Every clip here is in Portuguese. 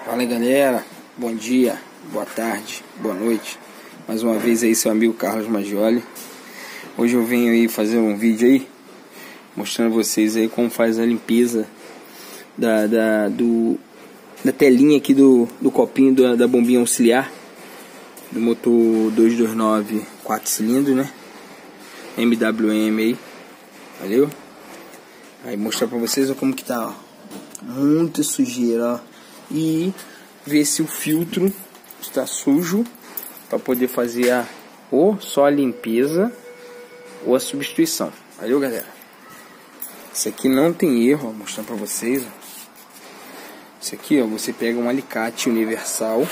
Fala galera, bom dia, boa tarde, boa noite. Mais uma vez aí seu amigo Carlos Maggioli. Hoje eu venho aí fazer um vídeo aí mostrando vocês aí como faz a limpeza da telinha aqui do copinho da bombinha auxiliar do motor 229 4 cilindros, né? MWM aí, valeu? Aí mostrar pra vocês ó, como que tá, ó. Muita sujeira, ó. E ver se o filtro está sujo para poder fazer ou só a limpeza ou a substituição. Valeu galera? Isso aqui não tem erro, vou mostrar para vocês, ó. Isso aqui, ó, você pega um alicate universal,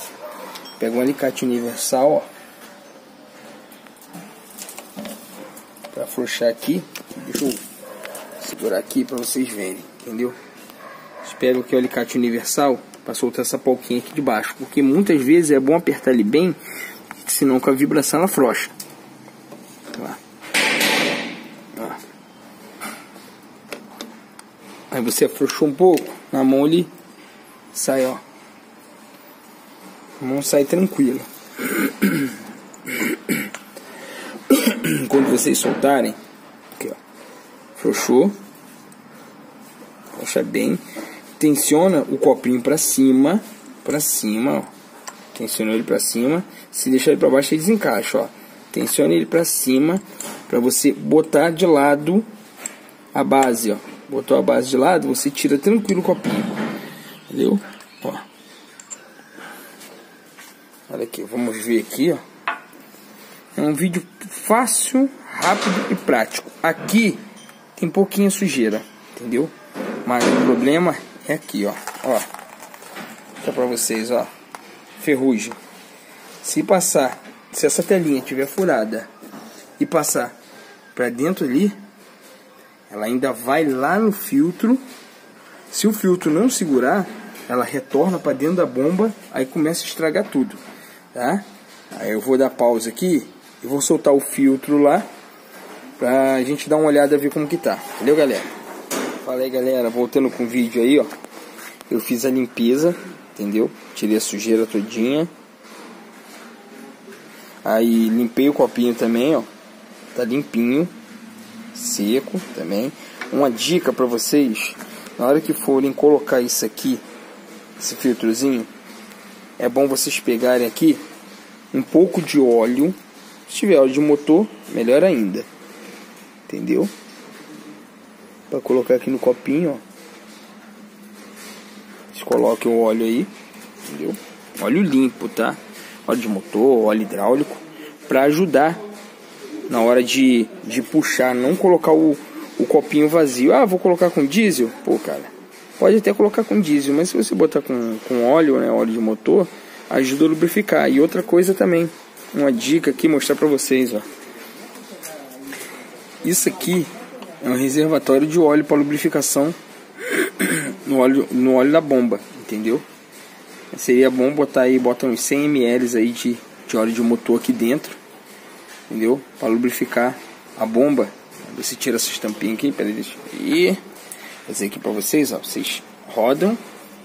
ó, para afrouxar aqui. Deixa eu segurar aqui para vocês verem, entendeu? Pega aqui o alicate universal para soltar essa polquinha aqui de baixo, porque muitas vezes é bom apertar ele bem, senão com a vibração ela afrouxa. Ó. Aí você afrouxou um pouco, na mão ele sai, ó. A mão sai tranquila. Quando vocês soltarem, aqui ó, afrouxou, afrouxa bem. Tensiona o copinho para cima, ó. Tensiona ele para cima. Se deixar ele para baixo, ele desencaixa, ó. Tensiona ele para cima para você botar de lado a base, ó. Botou a base de lado, você tira tranquilo o copinho. Entendeu? Ó. Olha aqui, vamos ver aqui, ó. É um vídeo fácil, rápido e prático. Aqui tem pouquinha sujeira, entendeu? Mas o problema é aqui, ó. Ó. Tá pra vocês, ó. Ferrugem. Se essa telinha tiver furada e passar pra dentro ali, ela ainda vai lá no filtro. Se o filtro não segurar, ela retorna pra dentro da bomba, aí começa a estragar tudo, tá? Aí eu vou dar pausa aqui e vou soltar o filtro lá pra gente dar uma olhada e ver como que tá. Valeu, galera? Fala aí galera, voltando com o vídeo aí, ó. Eu fiz a limpeza, entendeu? Tirei a sujeira todinha. Aí limpei o copinho também, ó. Tá limpinho, seco também. Uma dica pra vocês: na hora que forem colocar isso aqui, esse filtrozinho, é bom vocês pegarem aqui um pouco de óleo. Se tiver óleo de motor, melhor ainda, entendeu? Para colocar aqui no copinho, ó. Vocês coloquem o óleo aí, entendeu? Óleo limpo, tá? Óleo de motor, óleo hidráulico, para ajudar na hora de puxar, não colocar o copinho vazio. Ah, vou colocar com diesel? Pô, cara, pode até colocar com diesel, mas se você botar com óleo, né, óleo de motor, ajuda a lubrificar. E outra coisa também, uma dica aqui, mostrar para vocês, ó. Isso aqui é um reservatório de óleo para lubrificação no óleo da bomba, entendeu? Seria bom botar aí, bota uns 100 ml aí de óleo de motor aqui dentro, entendeu? Para lubrificar a bomba. Você tira essa tampinha aqui, peraí, deixa eu fazer aqui para vocês, ó. Vocês rodam,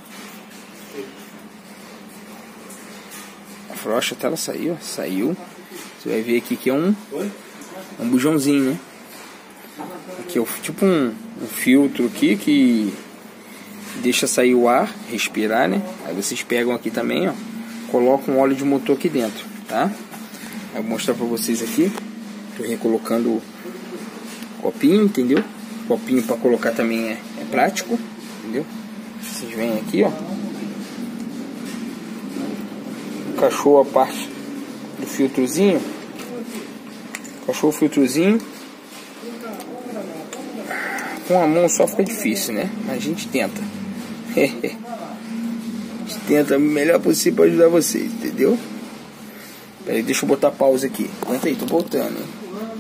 afrouxa até ela sair, ó. Saiu. Você vai ver aqui que é um bujãozinho, né? Aqui é tipo um filtro aqui que deixa sair o ar, respirar, né? Aí vocês pegam aqui também, ó, colocam um óleo de motor aqui dentro, tá? Eu vou mostrar pra vocês aqui. Tô recolocando o copinho, entendeu? O copinho pra colocar também é prático, entendeu? Vocês vêm aqui, ó. Encaixou a parte do filtrozinho. Encaixou o filtrozinho. Com a mão só fica difícil, né? Mas a gente tenta. A gente tenta o melhor possível para ajudar vocês, entendeu? Peraí, deixa eu botar pausa aqui. Aguenta aí, tô voltando, hein?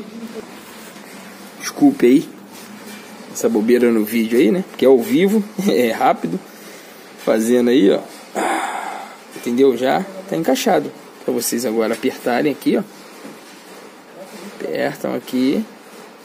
Desculpe aí essa bobeira no vídeo aí, né? Que é ao vivo, é rápido. Fazendo aí, ó. Entendeu? Já tá encaixado. Para vocês agora apertarem aqui, ó. Apertam aqui.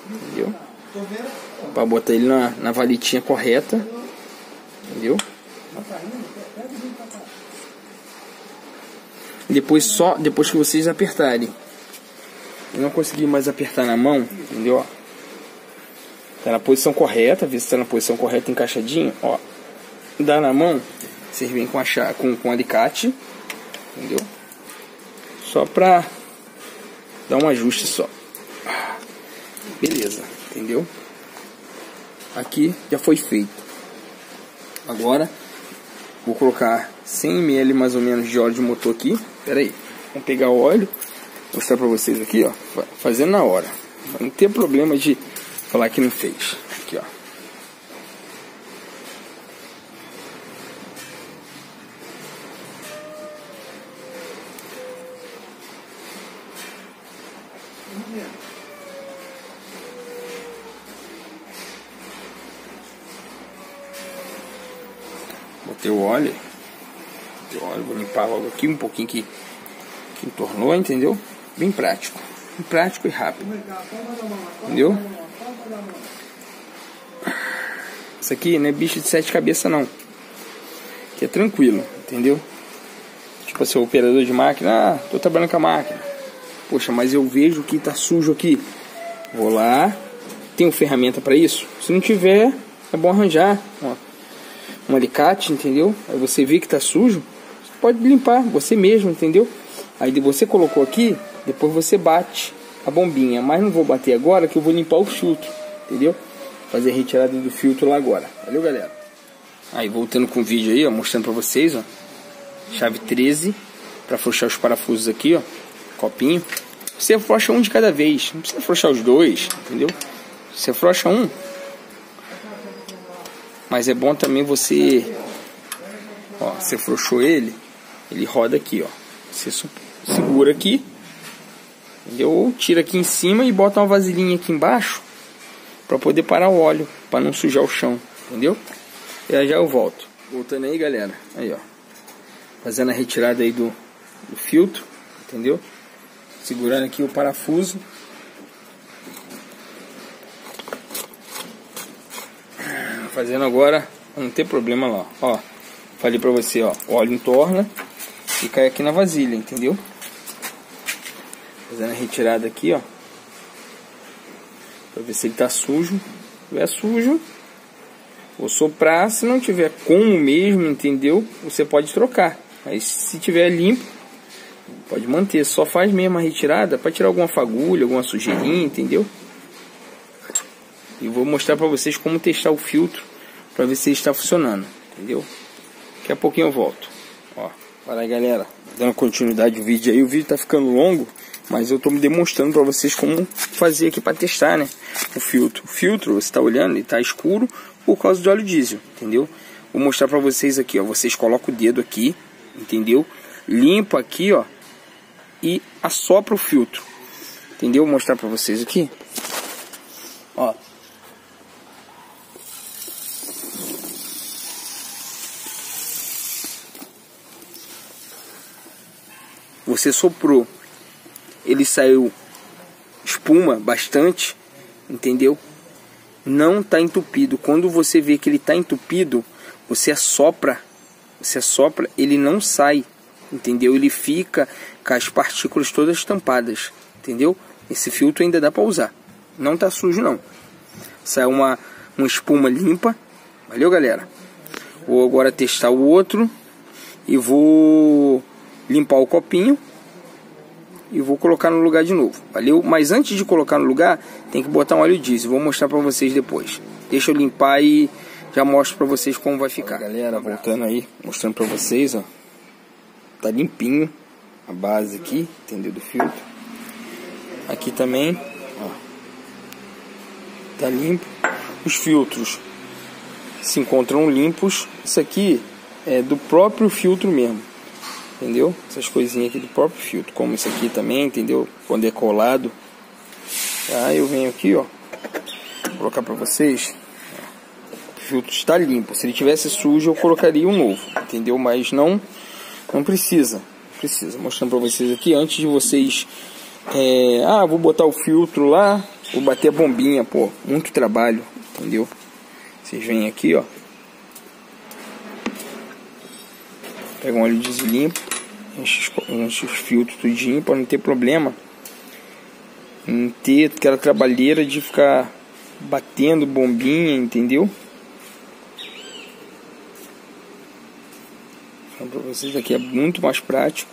Entendeu? Para botar ele na valetinha correta, entendeu? Depois depois que vocês apertarem. Eu não consegui mais apertar na mão, entendeu? Ó. Tá na posição correta, vê se tá na posição correta, encaixadinho, ó. Dá na mão, vocês vêm com alicate, entendeu? Só pra dar um ajuste só. Beleza, entendeu? Aqui já foi feito. Agora vou colocar 100 ml mais ou menos de óleo de motor aqui. Pera aí, vamos pegar o óleo, mostrar pra vocês aqui, ó, fazendo na hora. Não tem problema de falar que não fez. Aqui, ó. Botei o óleo. Vou limpar logo aqui um pouquinho que entornou, entendeu? Bem prático. Bem prático e rápido. Entendeu? Isso aqui não é bicho de 7 cabeças não. Aqui é tranquilo, entendeu? Tipo assim, o operador de máquina, tô trabalhando com a máquina. Poxa, mas eu vejo que tá sujo aqui. Vou lá. Tem ferramenta para isso? Se não tiver, é bom arranjar. Ó, um alicate, entendeu? Aí você vê que tá sujo, você pode limpar você mesmo, entendeu? Aí você colocou aqui, depois você bate a bombinha. Mas não vou bater agora, que eu vou limpar o filtro, entendeu? Fazer a retirada do filtro lá agora. Valeu, galera? Aí voltando com o vídeo aí, ó, mostrando pra vocês, ó. Chave 13 para afrouxar os parafusos aqui, ó. Copinho. Você afrouxa um de cada vez, não precisa afrouxar os dois, entendeu? Você afrouxa um. Mas é bom também você, ó, você afrouxou ele roda aqui, ó. Você segura aqui, entendeu? Ou tira aqui em cima e bota uma vasilhinha aqui embaixo para poder parar o óleo, para não sujar o chão, entendeu? E aí já eu volto. Voltando aí, galera. Aí, ó. Fazendo a retirada aí do filtro, entendeu? Segurando aqui o parafuso. Fazendo agora, não tem problema lá, ó. Falei pra você, ó, o óleo entorna e cai aqui na vasilha, entendeu? Fazendo a retirada aqui, ó. Pra ver se ele tá sujo. Se tiver sujo, vou soprar. Se não tiver como mesmo, entendeu? Você pode trocar. Mas se tiver limpo, pode manter. Só faz mesmo a retirada para tirar alguma fagulha, alguma sujeirinha, entendeu? E vou mostrar para vocês como testar o filtro para ver se ele está funcionando, entendeu? Daqui a pouquinho eu volto. Ó, fala aí, galera, dando continuidade ao vídeo aí. O vídeo tá ficando longo, mas eu tô me demonstrando para vocês como fazer aqui para testar, né? O filtro. O filtro, você tá olhando, ele tá escuro por causa do óleo diesel, entendeu? Vou mostrar para vocês aqui, ó. Vocês colocam o dedo aqui, entendeu? Limpa aqui, ó, e assopra o filtro, entendeu? Vou mostrar para vocês aqui, ó. Você soprou, ele saiu espuma bastante, entendeu? Não está entupido. Quando você vê que ele está entupido, você assopra, ele não sai, entendeu? Ele fica com as partículas todas tampadas, entendeu? Esse filtro ainda dá para usar, não tá sujo não. Saiu uma espuma limpa. Valeu, galera? Vou agora testar o outro e vou limpar o copinho e vou colocar no lugar de novo. Valeu? Mas antes de colocar no lugar, tem que botar um óleo diesel. Vou mostrar para vocês depois. Deixa eu limpar e já mostro para vocês como vai ficar. Galera, voltando aí, mostrando para vocês, ó. Tá limpinho a base aqui, entendeu? Do filtro. Aqui também, ó. Tá limpo. Os filtros se encontram limpos. Isso aqui é do próprio filtro mesmo, entendeu? Essas coisinhas aqui do próprio filtro, como isso aqui também, entendeu? Quando é colado. Aí eu venho aqui, ó, vou colocar pra vocês. O filtro está limpo. Se ele tivesse sujo, eu colocaria um novo, entendeu? Mas não precisa. Mostrando pra vocês aqui, antes de vocês vou botar o filtro lá, vou bater a bombinha, pô, muito trabalho, entendeu? Vocês vêm aqui, ó, Pega um óleo diesel limpo, enche os filtros tudinho para não ter problema em ter aquela trabalheira de ficar batendo bombinha, entendeu? Então, para vocês aqui é muito mais prático.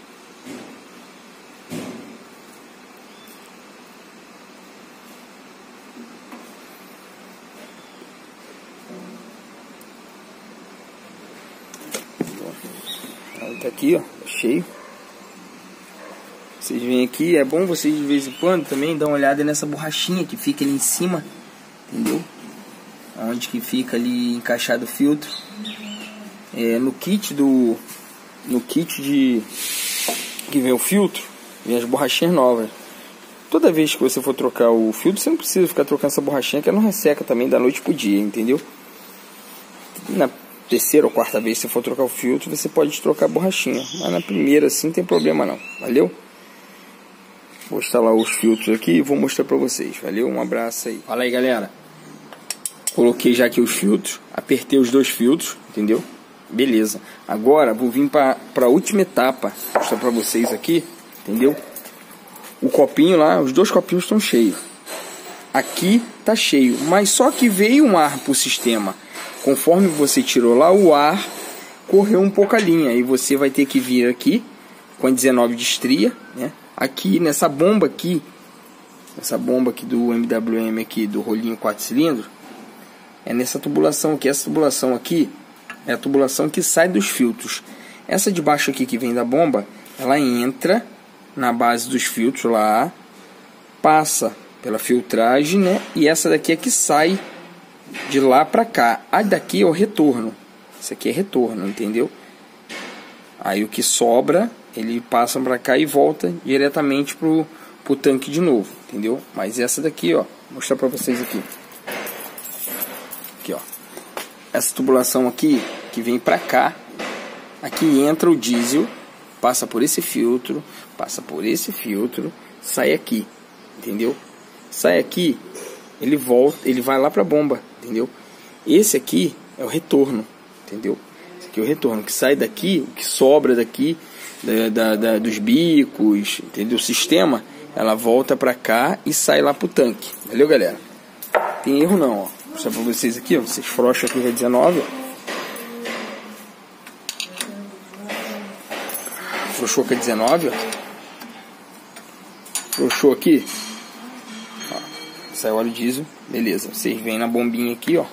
Tá aqui, ó, cheio. Vocês vêm aqui, é bom vocês de vez em quando também dar uma olhada nessa borrachinha que fica ali em cima, entendeu? Onde que fica ali encaixado o filtro. No kit que vem o filtro, vem as borrachinhas novas. Toda vez que você for trocar o filtro, você não precisa ficar trocando essa borrachinha, que ela não resseca também da noite pro dia, entendeu? Na terceira ou quarta vez que você for trocar o filtro, você pode trocar a borrachinha, mas na primeira assim não tem problema não, valeu? Vou instalar os filtros aqui e vou mostrar pra vocês, valeu? Um abraço aí. Fala aí, galera. Coloquei já aqui os filtros, apertei os dois filtros, entendeu? Beleza. Agora vou vir para a última etapa, mostrar pra vocês aqui, entendeu? O copinho lá, os dois copinhos estão cheios. Aqui tá cheio, mas só que veio um ar pro sistema. Conforme você tirou lá, o ar correu um pouco a linha. E você vai ter que vir aqui com a 19 de estria, né? Aqui nessa bomba aqui, do MWM aqui, do rolinho 4 cilindros, é nessa tubulação aqui. Essa tubulação aqui é a tubulação que sai dos filtros. Essa de baixo aqui que vem da bomba, ela entra na base dos filtros lá, passa pela filtragem, né? E essa daqui é que sai de lá pra cá. A daqui é o retorno. Isso aqui é retorno, entendeu? Aí o que sobra, ele passa pra cá e volta diretamente pro tanque de novo, entendeu? Mas essa daqui, ó, vou mostrar pra vocês aqui. Aqui, ó. Essa tubulação aqui, que vem pra cá, aqui entra o diesel, passa por esse filtro, sai aqui, entendeu? Sai aqui, ele volta, ele vai lá pra bomba, entendeu? Esse aqui é o retorno, entendeu? Esse aqui é o retorno, que sai daqui, o que sobra daqui, dos bicos, entendeu? O sistema, ela volta pra cá e sai lá pro tanque, valeu, galera? Tem erro não, ó. Vou mostrar pra vocês aqui, ó. Vocês frouxam aqui a 19, ó. Frouxou com a 19, ó. Frouxou aqui, ó. Sai o óleo diesel, beleza. Vocês vêm na bombinha aqui, ó.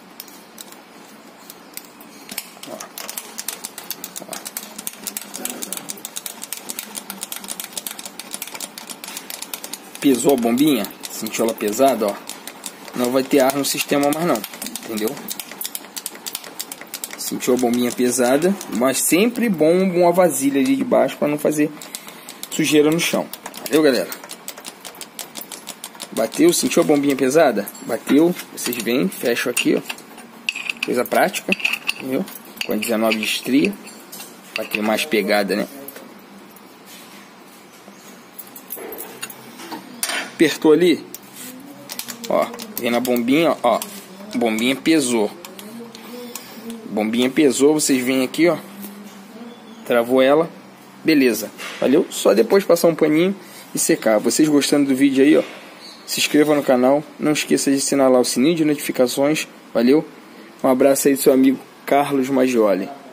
Pesou a bombinha, sentiu ela pesada, ó. Não vai ter ar no sistema mais não, entendeu? Sentiu a bombinha pesada, mas sempre bom uma vasilha ali de baixo para não fazer sujeira no chão. Valeu, galera? Bateu, sentiu a bombinha pesada? Bateu, vocês vêm, fecham aqui, ó. Coisa prática, entendeu? Com a 19 de estria, para ter mais pegada, né? Apertou ali, ó, vem na bombinha, ó, bombinha pesou, vocês vêm aqui, ó, travou ela, beleza, valeu? Só depois passar um paninho e secar. Vocês gostando do vídeo aí, ó, se inscreva no canal, não esqueça de assinar lá o sininho de notificações, valeu? Um abraço aí do seu amigo Carlos Maggioli.